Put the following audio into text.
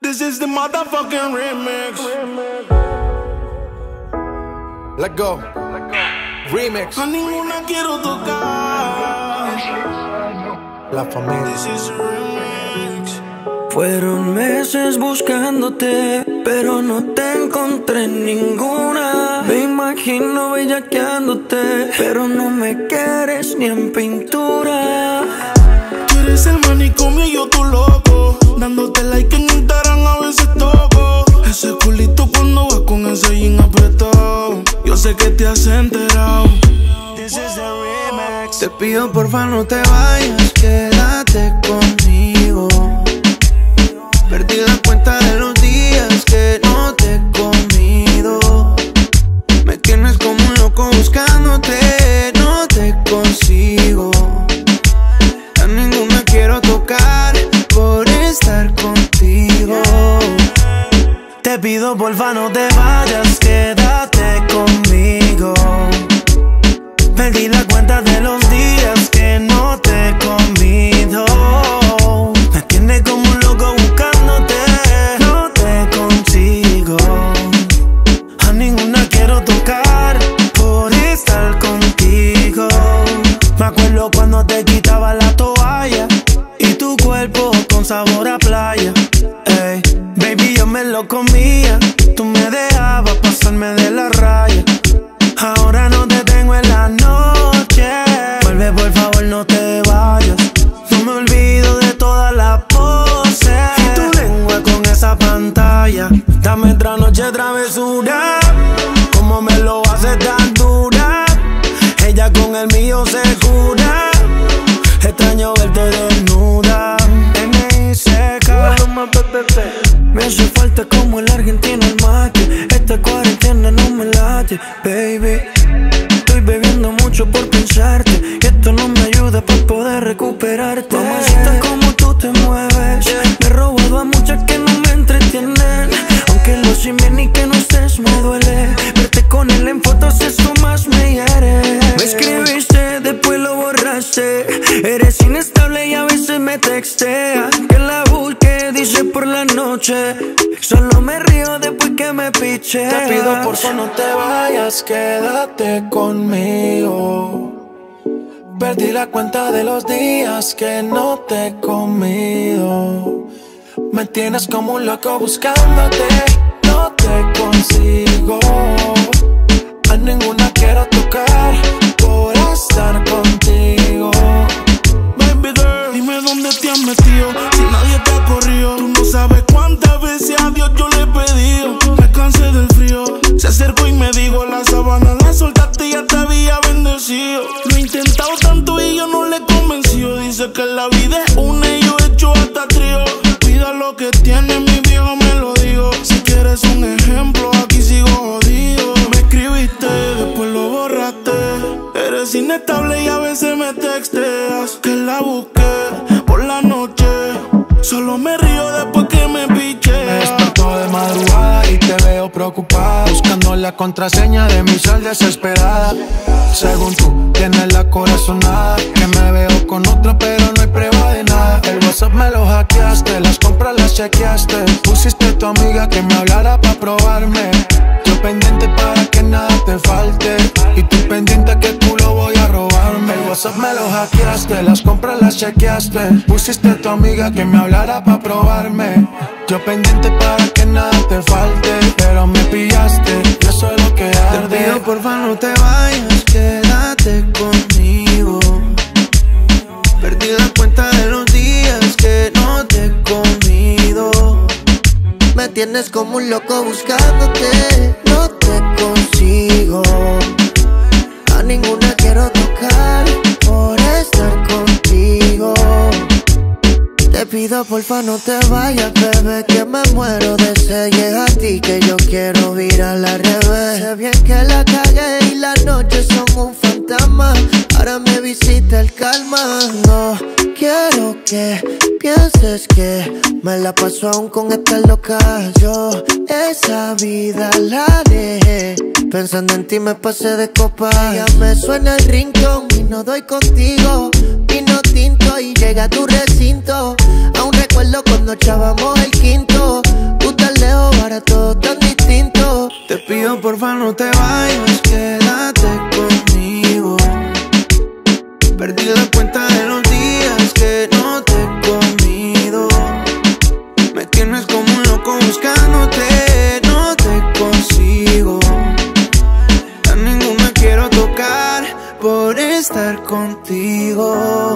This is the motherfucking remix. Let go. Remix. A ninguna quiero tocar. La familia. This is a remix. Fueron meses buscándote, pero no te encontré ninguna. Me imagino bellaqueándote, pero no me quieres ni en pintura. Tú eres el manicomio y yo tu loco, dándote like en Instagram a veces toco. Ese culito cuando vas con ese jean apretado, yo sé que te has enterado. This is the remix. Te pido porfa no te vayas, quédate conmigo. Perdí la cuenta de los días que no te he comido. Me tienes como un loco buscándote, no te consigo. A ninguna quiero tocar por estar contigo. Te pido porfa no te vayas, quédate conmigo. Perdí la cuenta de los días que no te he comido. Me tienes como un loco buscándote, no te consigo. A ninguna quiero tocar por estar contigo. Me acuerdo cuando te quitaba la toalla y tu cuerpo con sabor a playa. Ey, baby, yo me lo comía, tú me dejabas pasarme de la raya. Ahora no te tengo en la noche, vuelve por favor no te vayas. No me olvido de todas las poses y tu lengua con esa pantalla. Dame otra noche travesura, como me lo hace tan dura. Ella con el mío se cura, extraño verte desnuda. N.I.C.K. Me hace falta como el argentino el mate. Esta cuarentena no me late, baby. Estoy bebiendo mucho por pensarte y esto no me ayuda para poder recuperarte. Mamacita, como tú te mueves, me he robado a muchas que no me entretienen. Aunque lo sin bien y que no estés me duele. Verte con él en fotos eso más me hiere. Me escribiste, después lo borraste. Eres inestable y a veces me textea. Que la busque, dice por la noche. Solo me río después que me piche. Te pido por favor no te vayas, quédate conmigo. Perdí la cuenta de los días que no te he comido. Me tienes como un loco buscándote, no te consigo. A ninguna quiero tocar por estar contigo. Baby girl, dime dónde te has metido, si nadie te ha corrido. Tú no sabes cuántas veces a Dios yo le he pedido. Me cansé del frío, se acercó y me dijo: la sabana la soltaste y ya te había bendecido. Lo he intentado tanto y yo no le he convencido. Dice que la vida es una y yo he hecho hasta trío. Cuida lo que tienes, mi viejo me lo dijo. Si quieres un ejemplo, aquí sigo jodido. Me escribiste, después lo borraste. Eres inestable y a veces me texteas. Que la busqué por la noche, solo me río después que me piche. Me despertó de madrugada y te veo preocupada, buscando la contraseña de mi sal desesperada. Según tú, tienes la corazonada, que me veo con otra pero no hay prueba de nada. El WhatsApp me lo hackeaste, las compras las chequeaste. Pusiste a tu amiga que me hablara pa' probarme. Yo pendiente para que nada te falte, y tú pendiente que tú lo voy a robarme. El WhatsApp me lo hackeaste, las compras las chequeaste. Pusiste a tu amiga que me hablara pa' probarme. Yo pendiente para que nada te falte, pero me pillaste, yo soy lo que arde. Te pido porfa no te vayas, quédate conmigo. Perdí la cuenta de los días que no te he comido. Me tienes como un loco buscándote, no te consigo. A ninguna quiero tocar por estar contigo. Te pido porfa no te vayas, bebé, que me muero de sed. Y es a ti que yo quiero virar al revés. Sé bien que la cagué y las noches son un fantasma. Ahora me visita el calma. No quiero que pienses que me la paso aún con esta loca. Yo esa vida la dejé, pensando en ti me pasé de copa. Ya me suena el ringtone y no doy contigo. Vino tinto y llega a tu recinto. Aún recuerdo cuando echábamos el quinto. Pero porfa no te vayas, quédate conmigo. Perdí la cuenta de los días que no te he comido. Me tienes como un loco buscándote, no te consigo. A ninguna quiero tocar por estar contigo.